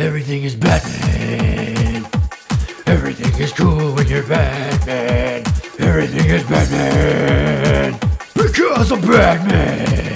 Everything is Batman. Everything is cool when you're Batman. Everything is Batman. Because I'm Batman.